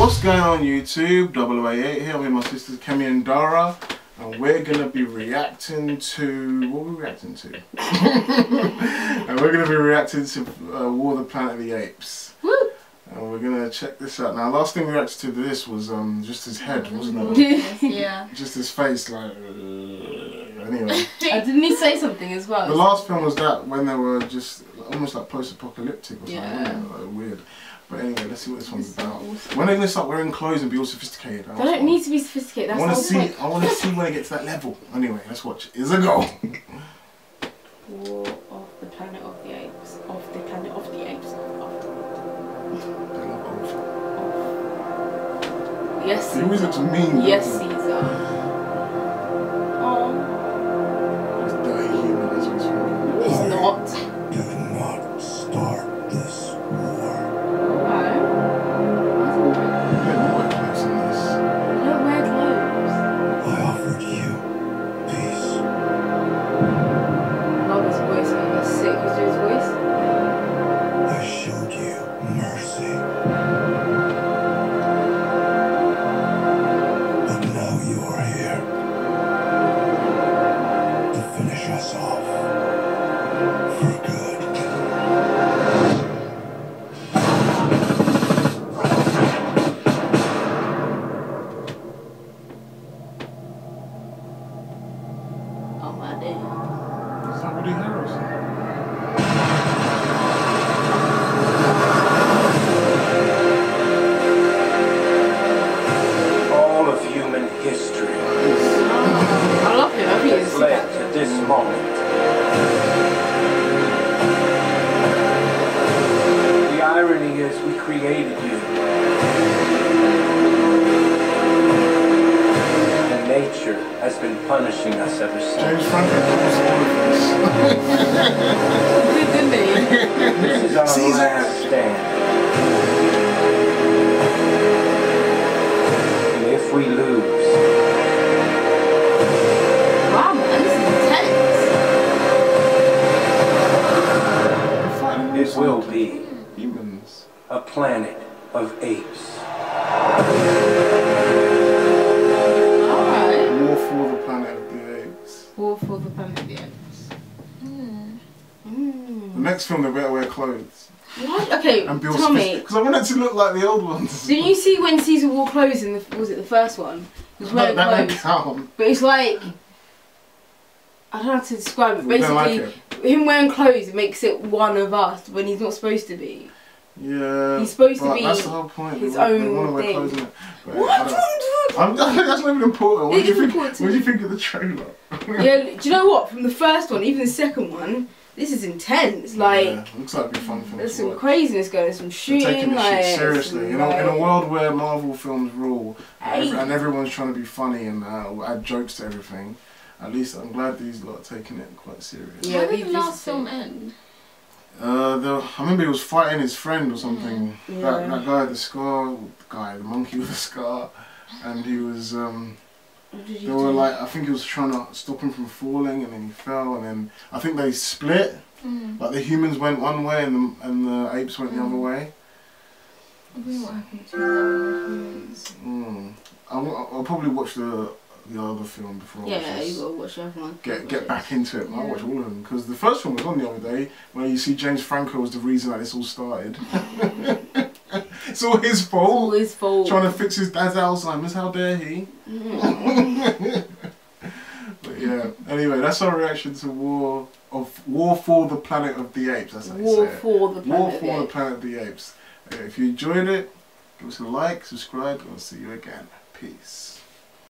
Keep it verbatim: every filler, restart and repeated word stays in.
What's going on YouTube? double oh eight here with my sisters Kemi and Dara, and we're gonna be reacting to what are we reacting to? And we're gonna be reacting to uh, War of the Planet of the Apes. Woo! And we're gonna check this out. Now, last thing we reacted to this was um just his head, wasn't it? Yeah. Just his face, like. Uh, anyway. Uh, didn't he say something as well? The last film was that when they were just almost like post-apocalyptic or something. Yeah. Like, weird. But anyway, let's see what this one's about. When they're gonna start wearing clothes and be all sophisticated? They don't need to be sophisticated. That's I want to the see. whole point. I want to see when they get to that level. Anyway, let's watch. Here's a go. War of the Planet of the Apes. Of the Planet of the Apes. Of. Yes. He always looks mean. Yes, Caesar. Oh. He's dirty human. That's what he's from. He's not. Do not start this war. I offered you peace. Love his voice, man. That's sick. Who's doing his voice? I showed you mercy. But now you are here to finish us off for good. Oh my damn. It's not Woody Harrelson. All of human history I love him. I think has he's led to this moment. The irony is we created you. And nature has been punishing us ever since. James Franco knows all of this. didn't he? This is our Caesar. last stand. And if we lose, Wow, man, this is intense. it will be Humans. a planet of apes. Alright. War for the Planet of the Apes. War for the Planet of the Apes. Mm. The next film, they better wear clothes. What? Okay, And build tell me. because I want it to look like the old ones. Didn't you see when Caesar wore clothes in the, was it the first one? He was that, wearing that don't clothes. count. But it's like, I don't know how to describe it. We don't like Basically, him wearing clothes makes it one of us when he's not supposed to be. Yeah. He's supposed to but be that's the whole point. his they, want- they own want to wear thing. clothes in it. But What? I don't- I'm, that's not even important. What It do you is think? important. What do you think of the trailer? Yeah, do you know what? From the first one, even the second one, this is intense. Like, yeah, looks like it'd be fun for there's to some watch. craziness going. There's some They're shooting. taking this like, shit seriously. some, You know, in a like- world where Marvel films rule and, Hey. ev- and everyone's trying to be funny and uh, add jokes to everything, at least I'm glad these lot are taking it quite serious. Yeah, How did we- the this last is film it. end? Uh, the, I remember he was fighting his friend or something. Yeah. That, that guy, the scar, the guy, the monkey with the scar, and he was. Um, What did they you were do? like, I think he was trying to stop him from falling, and then he fell, and then I think they split. Mm. Like the humans went one way, and the and the apes went the other way. I wonder what happened to the humans. Mm. I'll, I'll probably watch the the other film before I watch Yeah, this. you gotta watch everyone. Get get back into it. I'll Yeah. watch all of them because the first one was on the other day where you see James Franco was the reason that this all started. It's all his fault. All his fault. Trying to fix his dad's Alzheimer's. How dare he? Mm. But yeah. Anyway, that's our reaction to War of War for the Planet of the Apes. That's how you War say it. for the Planet War of the for the Apes. Planet of the Apes. Uh, If you enjoyed it, give us a like, subscribe, and I'll see you again. Peace.